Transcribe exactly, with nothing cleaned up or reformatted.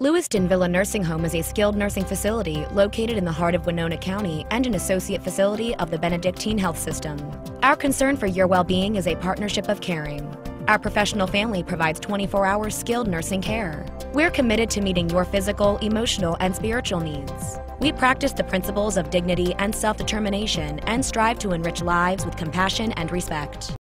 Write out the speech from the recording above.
Lewiston Villa Nursing Home is a skilled nursing facility located in the heart of Winona County and an associate facility of the Benedictine Health System. Our concern for your well-being is a partnership of caring. Our professional family provides twenty-four hour skilled nursing care. We're committed to meeting your physical, emotional, and spiritual needs. We practice the principles of dignity and self-determination and strive to enrich lives with compassion and respect.